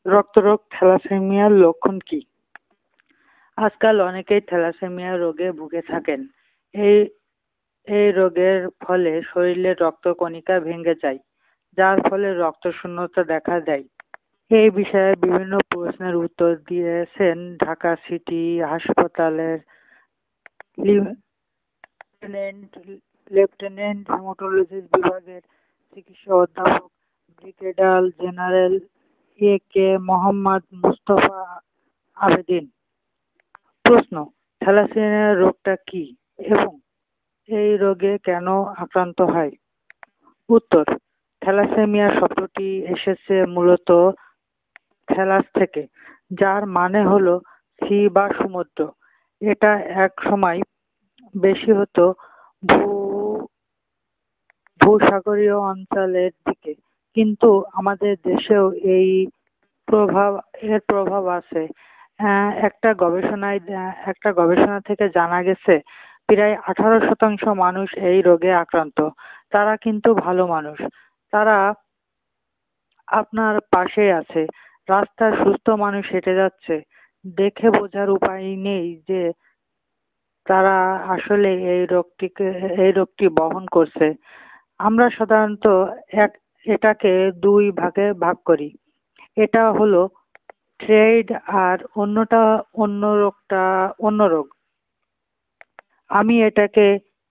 রক্তরোগ থ্যালাসেমিয়ার লক্ষণ কি? আজকাল অনেকেই থ্যালাসেমিয়া রোগে ভুগে থাকেন। এই এই রোগের ফলে শরীরের রক্তকণিকা ভেঙে যায়, যার ফলে রক্তশূন্যতা দেখা দেয়। এই বিষয়ে বিভিন্ন প্রশ্নের উত্তর দিয়েছেন ঢাকা সিটি হাসপাতালের লেফটেন্যান্ট হেমাটোলজিস্ট বিভাগের চিকিৎসা অধ্যাপক brigadier general A K Mohammad Mustafa Abedin. প্রশ্ন: থ্যালাসেমিয়া রোগটা কি এবং এই রোগে কেন আক্রান্ত হয়? উত্তর: থ্যালাসেমিয়া শব্দটি এসেছে মূলত থ্যালাস থেকে, যার মানে হলো সি বা সমুদ্র। এটা এক সময় বেশি হতো ভূসাগরীয় অঞ্চলের দিকে, কিন্তু আমাদের দেশেও এর প্রভাব আছে। একটা গবেষণা থেকে জানা গেছে প্রায় 18% মানুষ এই রোগে আক্রান্ত। তারা কিন্তু ভালো মানুষ, তারা আপনার পাশেই আছে, রাস্তায় সুস্থ মানুষ হেঁটে যাচ্ছে, দেখে বোঝার উপায় নেই যে তারা আসলে এই রোগটি বহন করছে। আমরা সাধারণত এটাকে দুই ভাগে ভাগ করি। এটা হলো ট্রেড আর অন্য রোগ। আমি এটাকে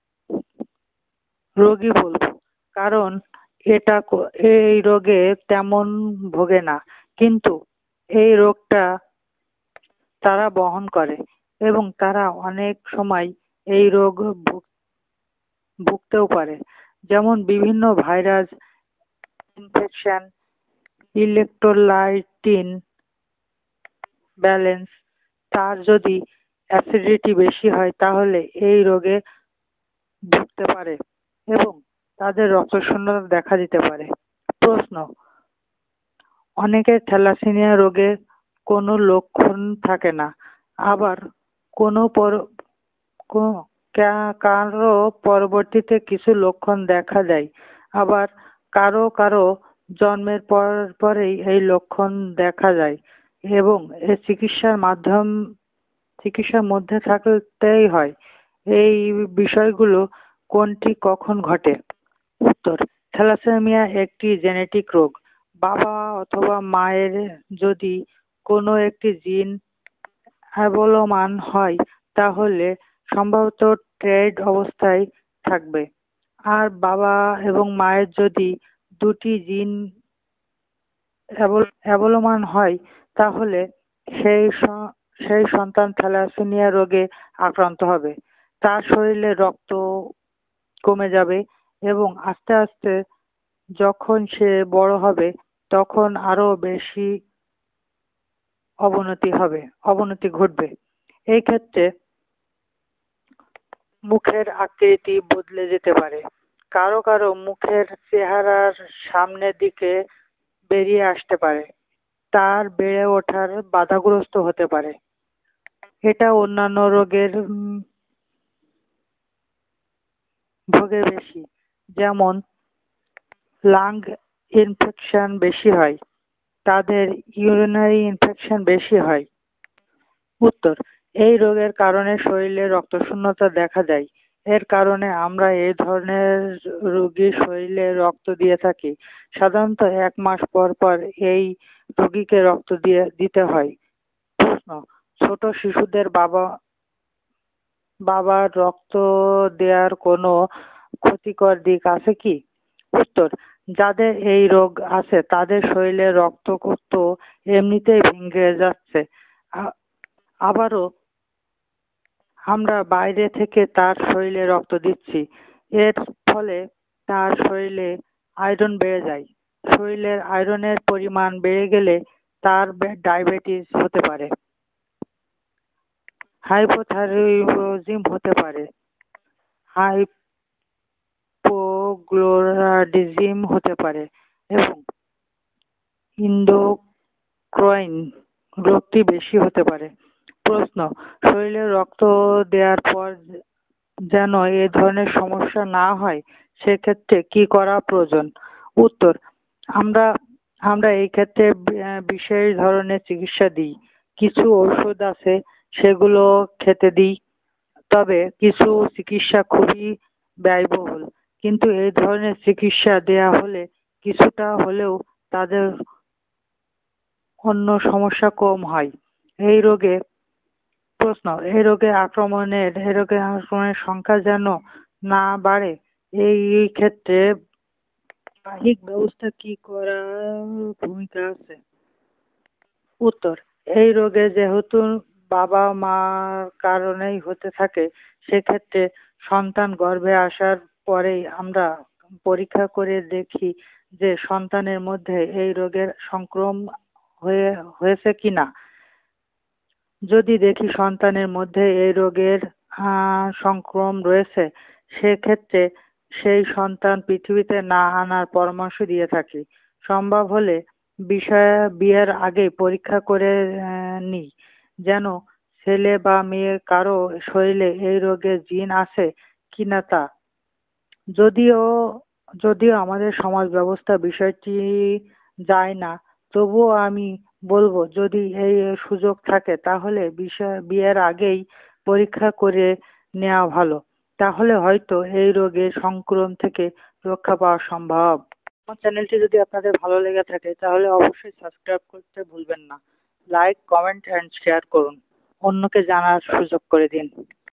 রোগই বলবো, কারণ এই রোগে তেমন ভোগে না, কিন্তু এই রোগটা তারা বহন করে এবং তারা অনেক সময় এই রোগ ভুগতেও পারে। যেমন বিভিন্ন ভাইরাস ইনফেকশন, ইলেকট্রোলাইটিন ব্যালেন্স, তার যদি অ্যাসিডিটি বেশি হয় তাহলে এই রোগে ভুগতে পারে এবং তাদের রক্তশূন্যতা দেখা দিতে পারে। প্রশ্ন: অনেকের থ্যালাসেমিয়া রোগে কোনো লক্ষণ থাকে না, আবার কারো পরবর্তীতে কিছু লক্ষণ দেখা দেয়, আবার কারো কারো জন্মের পরেই এই লক্ষণ দেখা যায় এবং এর চিকিৎসার মধ্যে থাকতেই হয়। এই বিষয়গুলো কোনটি কখন ঘটে? উত্তর: থ্যালাসেমিয়া একটি জেনেটিক রোগ। বাবা অথবা মায়ের যদি কোনো একটি জিন অ্যাবলমান হয় তাহলে সম্ভবত ট্রেড অবস্থায় থাকবে, আর বাবা এবং মায়ের যদি দুটি জিন অ্যাবলমান হয় তাহলে সেই সন্তান থ্যালাসেমিয়া রোগে আক্রান্ত হবে। তার শরীরে রক্ত কমে যাবে এবং আস্তে আস্তে যখন সে বড় হবে তখন আরো বেশি অবনতি ঘটবে। এই ক্ষেত্রে মুখের আকৃতি বদলে যেতে পারে, কারো কারো মুখের চেহারার সামনের দিকে বেরিয়ে আসতে পারে, তার বেড়ে ওঠার বাধাগ্রস্ত হতে পারে। এটা অন্যান্য রোগের ভোগে বেশি, যেমন লাং ইনফেকশন বেশি হয়, তাদের ইউরিনারি ইনফেকশন বেশি হয়। উত্তর: এই রোগের কারণে শরীরে রক্তশূন্যতা দেখা দেয়। এর কারণে আমরা এই ধরনের রোগীর শরীরে রক্ত দিয়ে থাকি। সাধারণত 1 মাস পর পর এই রোগীকে রক্ত দিতে হয়। প্রশ্ন: ছোট শিশুদের বাবার রক্ত দেওয়ার কোনো ক্ষতিকর দিক আছে কি? উত্তর: যাদের এই রোগ আছে তাদের শরীরে রক্ত তো এমনিতেই ভেঙে যাচ্ছে, আবারও আমরা বাইরে থেকে তার শরীরে রক্ত দিচ্ছি, এর ফলে তার শরীরে আয়রন বেড়ে যায়। শরীরের আয়রনের পরিমাণ বেড়ে গেলে তার ডায়াবেটিস হতে পারে, হাইপোথাইরয়েডিজম হতে পারে, হাইপোগ্লোরাডিজম হতে পারে এবং এন্ডোক্রাইন রোগটি বেশি হতে পারে। প্রশ্ন: শরীরে রক্ত দেওয়ার পর যেন এ ধরনের সমস্যা না হয় সেক্ষেত্রে কি করা প্রয়োজন? উত্তর: আমরা এই ক্ষেত্রে বিশেষ ধরনের চিকিৎসা দিই। কিছু ঔষধ আছে সেগুলো খেতে দিই, তবে কিছু চিকিৎসা খুবই ব্যয়বহুল, কিন্তু এই ধরনের চিকিৎসা দেয়া হলে কিছুটা হলেও তাদের অন্য সমস্যা কম হয়। এই রোগে এই রোগে আক্রমণের সংখ্যা যেন না বাড়ে, এই ক্ষেত্রে সামাজিক ব্যবস্থা কি করার ভূমিকা আছে? উত্তর: এই রোগে যেহেতু বাবা মার কারণেই হতে থাকে, সেক্ষেত্রে সন্তান গর্ভে আসার পরেই আমরা পরীক্ষা করে দেখি যে সন্তানের মধ্যে এই রোগের সংক্রমণ হয়েছে কিনা। যদি দেখি সন্তানের মধ্যে এই রোগের সংক্রমণ রয়েছে, সেক্ষেত্রে সেই সন্তান পৃথিবীতে না আনার পরামর্শ দিয়ে থাকি। সম্ভব হলে বিয়ের আগে পরীক্ষা করে নিই, যেন ছেলে বা মেয়ে কারো শরীরে এই রোগের জিন আছে কিনা তা। যদিও যদিও আমাদের সমাজ ব্যবস্থা বিষয়টি যায় না, তবুও আমি বলবো যদি এই সুযোগ থাকে তাহলে বিয়ের আগেই পরীক্ষা করে নেওয়া ভালো। তাহলে হয়তো এই রোগের সংক্রমণ থেকে রক্ষা পাওয়া সম্ভব। আমার চ্যানেলটি যদি আপনাদের ভালো লেগে থাকে তাহলে অবশ্যই সাবস্ক্রাইব করতে ভুলবেন না। লাইক, কমেন্ট এন্ড শেয়ার করুন। অন্যকে জানার সুযোগ করে দিন।